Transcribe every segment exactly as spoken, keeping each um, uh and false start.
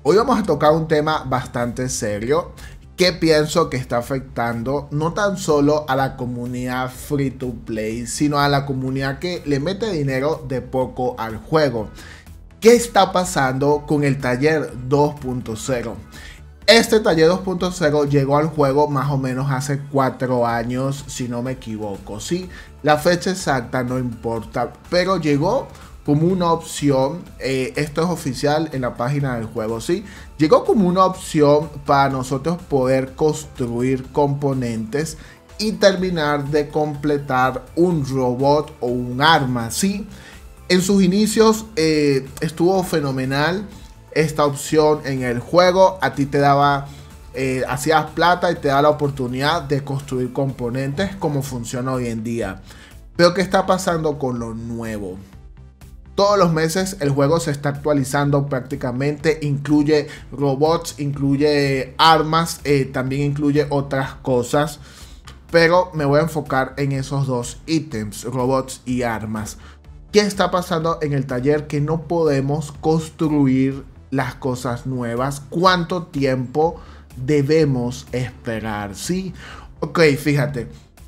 Hoy vamos a tocar un tema bastante serio que pienso que está afectando no tan solo a la comunidad free to play, sino a la comunidad que le mete dinero de poco al juego. ¿Qué está pasando con el taller dos punto cero? Este taller dos punto cero llegó al juego más o menos hace cuatro años, si no me equivoco. Sí, la fecha exacta no importa, pero llegó como una opción. Eh, esto es oficial en la página del juego, sí. Llegó como una opción para nosotros poder construir componentes y terminar de completar un robot o un arma, sí. En sus inicios eh, estuvo fenomenal esta opción en el juego. A ti te daba, eh, hacías plata y te da la oportunidad de construir componentes como funciona hoy en día. Pero ¿qué está pasando con lo nuevo? Todos los meses el juego se está actualizando prácticamente, incluye robots, incluye armas, eh, también incluye otras cosas. Pero me voy a enfocar en esos dos ítems, robots y armas. ¿Qué está pasando en el taller que no podemos construir las cosas nuevas? ¿Cuánto tiempo debemos esperar? Sí, ok, fíjate.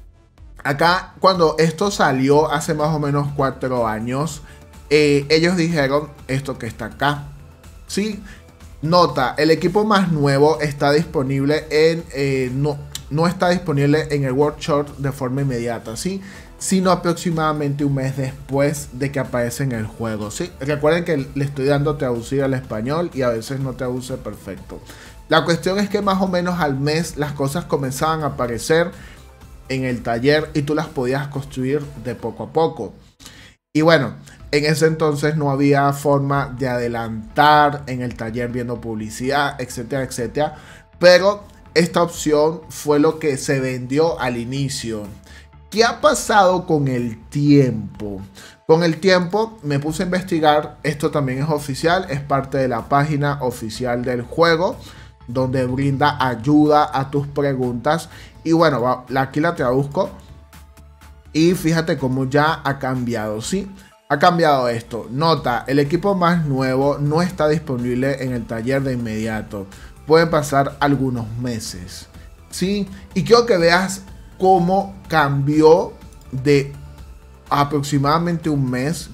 Acá cuando esto salió hace más o menos cuatro años, eh, ellos dijeron esto que está acá. Sí, nota, el equipo más nuevo está disponible en... Eh, no, no está disponible en el workshop de forma inmediata, ¿sí? Sino aproximadamente un mes después de que aparece en el juego, ¿sí? Recuerden que le estoy dando traducir al español y a veces no traduce perfecto. La cuestión es que más o menos al mes las cosas comenzaban a aparecer en el taller y tú las podías construir de poco a poco. Y bueno, en ese entonces no había forma de adelantar en el taller viendo publicidad, etcétera, etcétera. Pero esta opción fue lo que se vendió al inicio. ¿Qué ha pasado con el tiempo? Con el tiempo me puse a investigar. Esto también es oficial, es parte de la página oficial del juego, donde brinda ayuda a tus preguntas. Y bueno, aquí la traduzco. Y fíjate cómo ya ha cambiado, ¿sí? Ha cambiado esto. Nota, el equipo más nuevo no está disponible en el taller de inmediato. Pueden pasar algunos meses, ¿sí? Y quiero que veas cómo cambió de aproximadamente un mes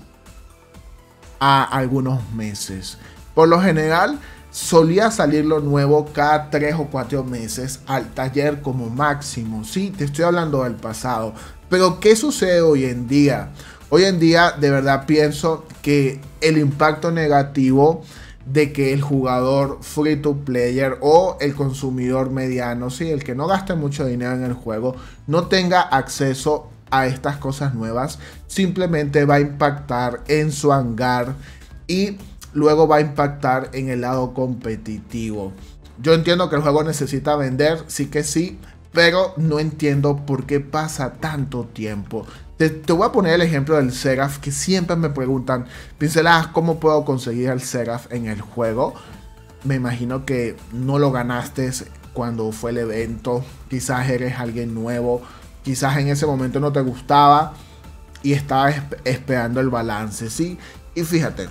a algunos meses. Por lo general, solía salir lo nuevo cada tres o cuatro meses al taller como máximo, ¿sí? Te estoy hablando del pasado. Pero ¿qué sucede hoy en día? Hoy en día de verdad pienso que el impacto negativo de que el jugador free to player o el consumidor mediano, sí, el que no gaste mucho dinero en el juego, no tenga acceso a estas cosas nuevas, simplemente va a impactar en su hangar y luego va a impactar en el lado competitivo. Yo entiendo que el juego necesita vender, sí que sí, pero no entiendo por qué pasa tanto tiempo. Te, te voy a poner el ejemplo del Seraph, que siempre me preguntan, pinceladas, ¿cómo puedo conseguir el Seraph en el juego? Me imagino que no lo ganaste cuando fue el evento, quizás eres alguien nuevo, quizás en ese momento no te gustaba y estabas esperando el balance, ¿sí? Y fíjate,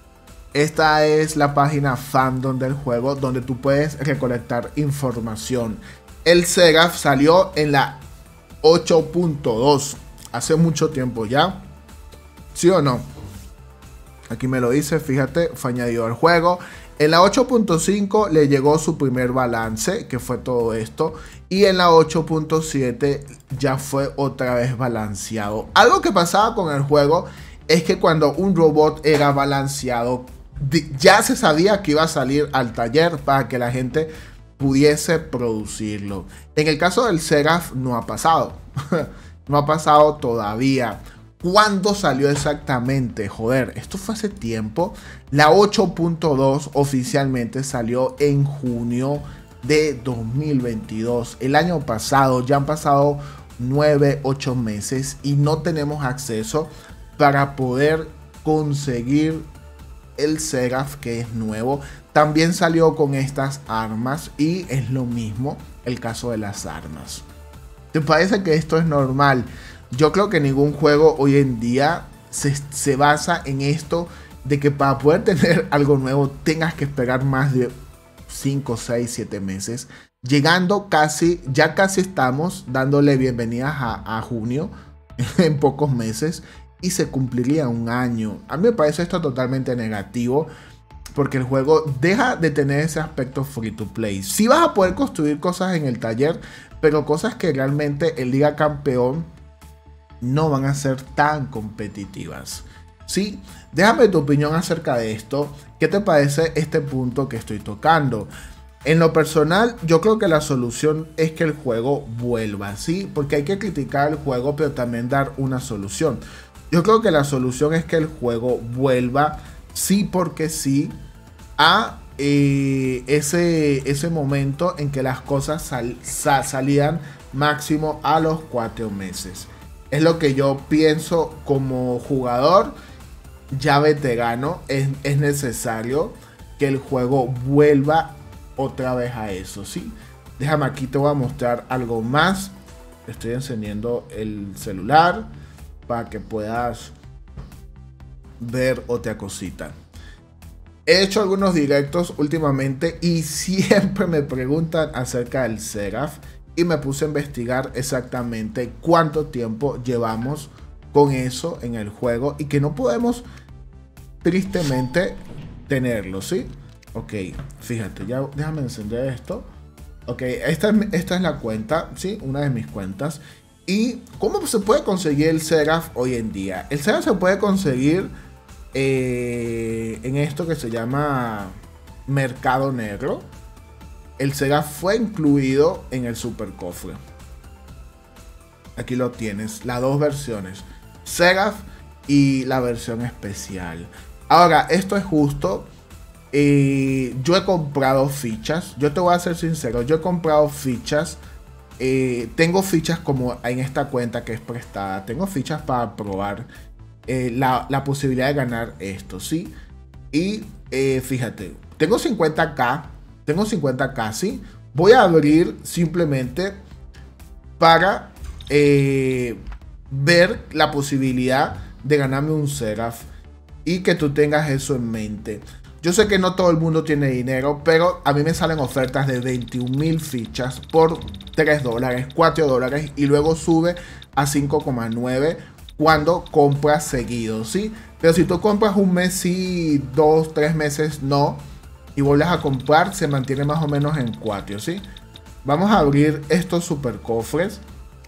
esta es la página fandom del juego donde tú puedes recolectar información. El Seraph salió en la ocho punto dos. Hace mucho tiempo ya. ¿Sí o no? Aquí me lo dice, fíjate, fue añadido al juego. En la ocho punto cinco le llegó su primer balance, que fue todo esto. Y en la ocho punto siete ya fue otra vez balanceado. Algo que pasaba con el juego es que cuando un robot era balanceado, ya se sabía que iba a salir al taller para que la gente pudiese producirlo. En el caso del Seraph no ha pasado. No ha pasado todavía. ¿Cuándo salió exactamente? Joder, esto fue hace tiempo. La ocho punto dos oficialmente salió en junio de dos mil veintidós. El año pasado. Ya han pasado nueve, ocho meses y no tenemos acceso para poder conseguir el Seraph, que es nuevo. También salió con estas armas y es lo mismo el caso de las armas. ¿Te parece que esto es normal? Yo creo que ningún juego hoy en día se, se basa en esto de que para poder tener algo nuevo tengas que esperar más de cinco, seis, siete meses. Llegando casi, ya casi estamos dándole bienvenidas a, a junio en pocos meses y se cumpliría un año. A mí me parece esto totalmente negativo porque el juego deja de tener ese aspecto free to play. Sí vas a poder construir cosas en el taller, pero cosas que realmente en Liga Campeón no van a ser tan competitivas. Sí, déjame tu opinión acerca de esto. ¿Qué te parece este punto que estoy tocando? En lo personal, yo creo que la solución es que el juego vuelva, ¿sí? Porque hay que criticar el juego, pero también dar una solución. Yo creo que la solución es que el juego vuelva, sí porque sí, a eh, ese, ese momento en que las cosas sal, sal, salían máximo a los cuatro meses. Es lo que yo pienso como jugador ya veterano. Es, es necesario que el juego vuelva otra vez a eso, ¿sí? Déjame aquí, te voy a mostrar algo más. Estoy encendiendo el celular para que puedas ver otra cosita. He hecho algunos directos últimamente y siempre me preguntan acerca del Seraph y me puse a investigar exactamente cuánto tiempo llevamos con eso en el juego y que no podemos tristemente tenerlo, ¿sí? Ok, fíjate, ya déjame encender esto. Ok, esta, esta es la cuenta, ¿sí? Una de mis cuentas. ¿Y cómo se puede conseguir el Seraph hoy en día? El Seraph se puede conseguir eh, en esto que se llama Mercado Negro. El Seraph fue incluido en el Super Cofre. Aquí lo tienes, las dos versiones, Seraph y la versión especial. Ahora, esto es justo. Eh, yo he comprado fichas. Yo te voy a ser sincero, yo he comprado fichas. Eh, tengo fichas como en esta cuenta que es prestada. Tengo fichas para probar eh, la, la posibilidad de ganar esto, ¿sí? Y eh, fíjate, tengo cincuenta K. Tengo cincuenta K, ¿sí? Voy a abrir simplemente para eh, ver la posibilidad de ganarme un Seraph y que tú tengas eso en mente. Yo sé que no todo el mundo tiene dinero, pero a mí me salen ofertas de veintiún mil fichas por tres dólares, cuatro dólares y luego sube a cinco coma nueve cuando compras seguido, ¿sí? Pero si tú compras un mes sí, dos, tres meses no, y vuelves a comprar, se mantiene más o menos en cuatro, ¿sí? Vamos a abrir estos super cofres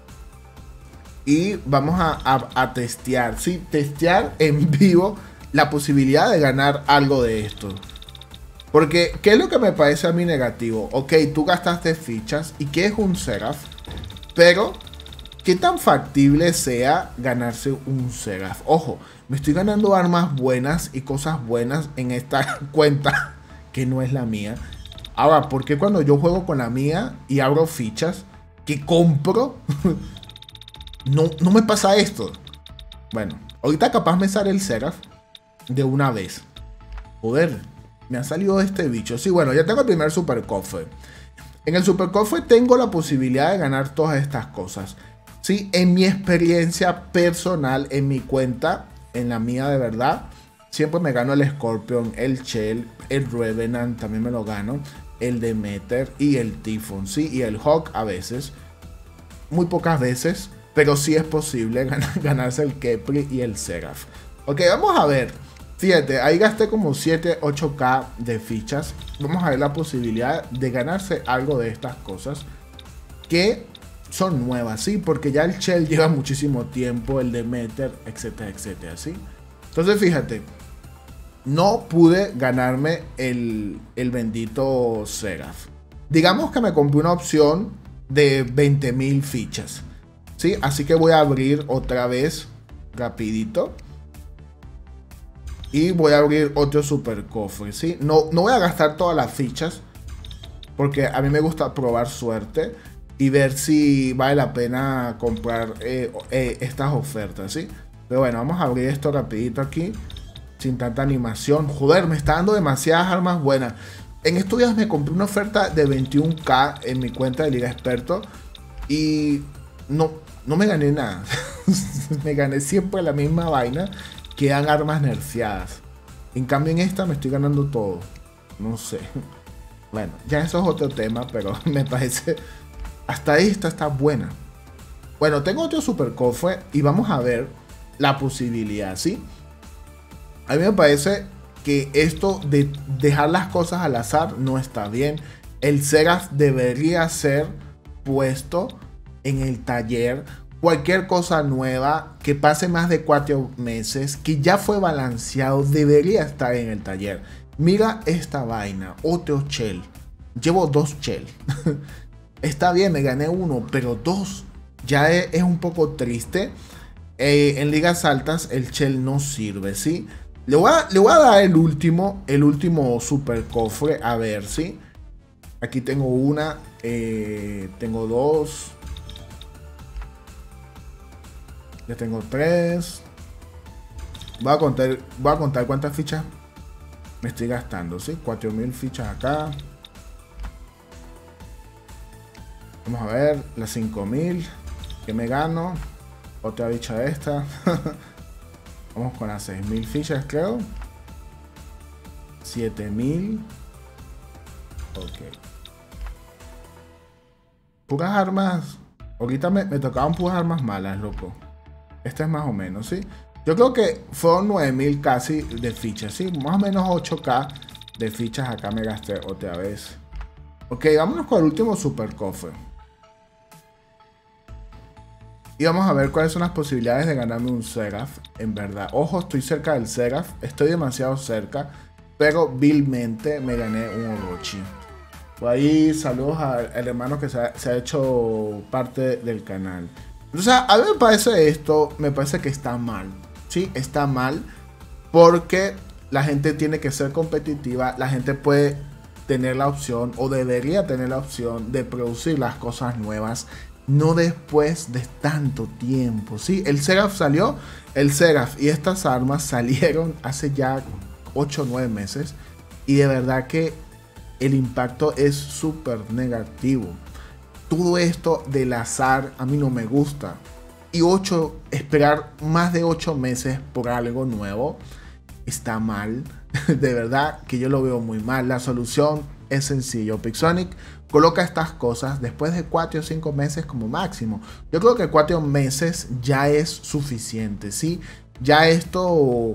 y vamos a, a, a testear, ¿sí? Testear en vivo la posibilidad de ganar algo de esto. Porque, ¿qué es lo que me parece a mí negativo? Ok, tú gastaste fichas y que es un Seraph, pero ¿qué tan factible sea ganarse un Seraph? Ojo, me estoy ganando armas buenas y cosas buenas en esta cuenta que no es la mía. Ahora, ¿por qué cuando yo juego con la mía y abro fichas que compro, no, no me pasa esto? Bueno, ahorita capaz me sale el Seraph de una vez. Joder, me ha salido este bicho. Sí, bueno, ya tengo el primer super cofre. En el super cofre tengo la posibilidad de ganar todas estas cosas. Sí, en mi experiencia personal, en mi cuenta, en la mía de verdad, siempre me gano el Scorpion, el Shell, el Revenant, también me lo gano, el Demeter y el Typhon, sí, y el Hawk a veces. Muy pocas veces, pero sí es posible ganar, ganarse el Khepri y el Seraph. Ok, vamos a ver. Fíjate, ahí gasté como siete, ocho K de fichas. Vamos a ver la posibilidad de ganarse algo de estas cosas que son nuevas, ¿sí? Porque ya el Shell lleva muchísimo tiempo, el Demeter, etcétera, etcétera, ¿sí? Entonces, fíjate, no pude ganarme el, el bendito Seraph. Digamos que me compré una opción de veinte mil fichas, ¿sí? Así que voy a abrir otra vez rapidito. Y voy a abrir otro super cofre, ¿sí? No, no voy a gastar todas las fichas, porque a mí me gusta probar suerte y ver si vale la pena comprar eh, eh, estas ofertas, ¿sí? Pero bueno, vamos a abrir esto rapidito aquí, sin tanta animación. Joder, me está dando demasiadas armas buenas. En estos días me compré una oferta de veintiún K en mi cuenta de Liga Experto y no, no me gané nada. Me gané siempre la misma vaina. Quedan armas nerfeadas. En cambio en esta me estoy ganando todo. No sé. Bueno, ya eso es otro tema, pero me parece... Hasta esta está buena. Bueno, tengo otro super cofre y vamos a ver la posibilidad, ¿sí? A mí me parece que esto de dejar las cosas al azar no está bien. El Seraph debería ser puesto en el taller. Cualquier cosa nueva que pase más de cuatro meses, que ya fue balanceado, debería estar en el taller. Mira esta vaina, otro shell. Llevo dos shell. Está bien, me gané uno, pero dos ya es, es un poco triste. Eh, en ligas altas el shell no sirve, ¿sí? Le voy, a, le voy a dar el último, el último super cofre, a ver, ¿sí? Aquí tengo una, eh, tengo dos. Ya tengo tres. Voy a contar, voy a contar cuántas fichas me estoy gastando, ¿sí? cuatro mil fichas acá. Vamos a ver, las cinco mil que me gano. Otra bicha esta. Vamos con las seis mil fichas, creo. siete mil. Ok. Puras armas. Ahorita me, me tocaban puras armas malas, loco. Esta es más o menos, ¿sí? Yo creo que fueron nueve mil casi de fichas, ¿sí? Más o menos ocho K de fichas acá me gasté otra vez. Ok, vámonos con el último super cofre. Y vamos a ver cuáles son las posibilidades de ganarme un Seraph, en verdad. Ojo, estoy cerca del Seraph, estoy demasiado cerca, pero vilmente me gané un Orochi. Por ahí, saludos al, al hermano que se ha, se ha hecho parte del canal. O sea, a mí me parece esto, me parece que está mal. Sí, está mal, porque la gente tiene que ser competitiva, la gente puede tener la opción, o debería tener la opción, de producir las cosas nuevas. No después de tanto tiempo, ¿sí? El Seraph salió, el Seraph y estas armas salieron hace ya ocho o nueve meses. Y de verdad que el impacto es súper negativo. Todo esto del azar a mí no me gusta. Y ocho, esperar más de ocho meses por algo nuevo está mal. De verdad que yo lo veo muy mal. La solución es sencillo. Pixonic coloca estas cosas después de cuatro o cinco meses como máximo. Yo creo que cuatro meses ya es suficiente, ¿sí? Ya esto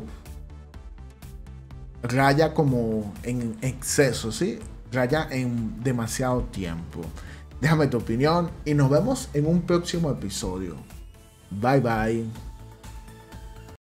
raya como en exceso, ¿sí? Raya en demasiado tiempo. Déjame tu opinión y nos vemos en un próximo episodio. Bye bye.